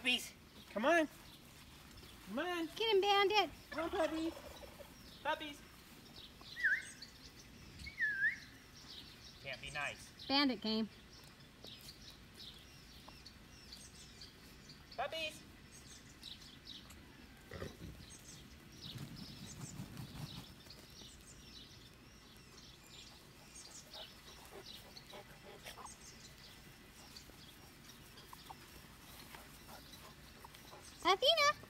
Puppies, come on. Come on. Get him, Bandit. Come on, puppies. Puppies. Can't be nice. Bandit came. Puppies. Athena.